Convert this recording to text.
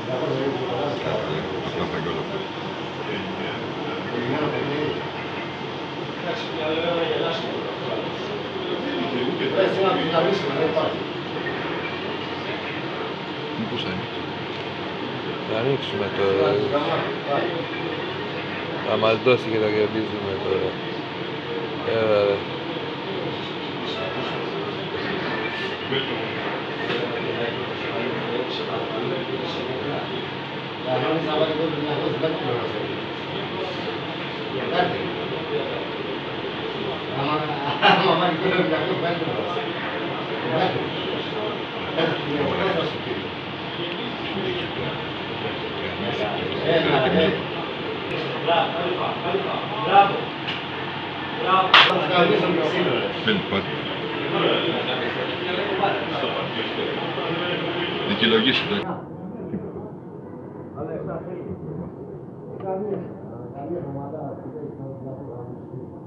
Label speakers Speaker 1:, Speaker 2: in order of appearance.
Speaker 1: Πού θα είναι?
Speaker 2: Να ανοίξουμε τώρα. Θα μας δώσει και θα κερδίζουμε τώρα. Έλα ρε.
Speaker 1: Δικαιολογήσου το.
Speaker 3: Καλή εβδομάδα.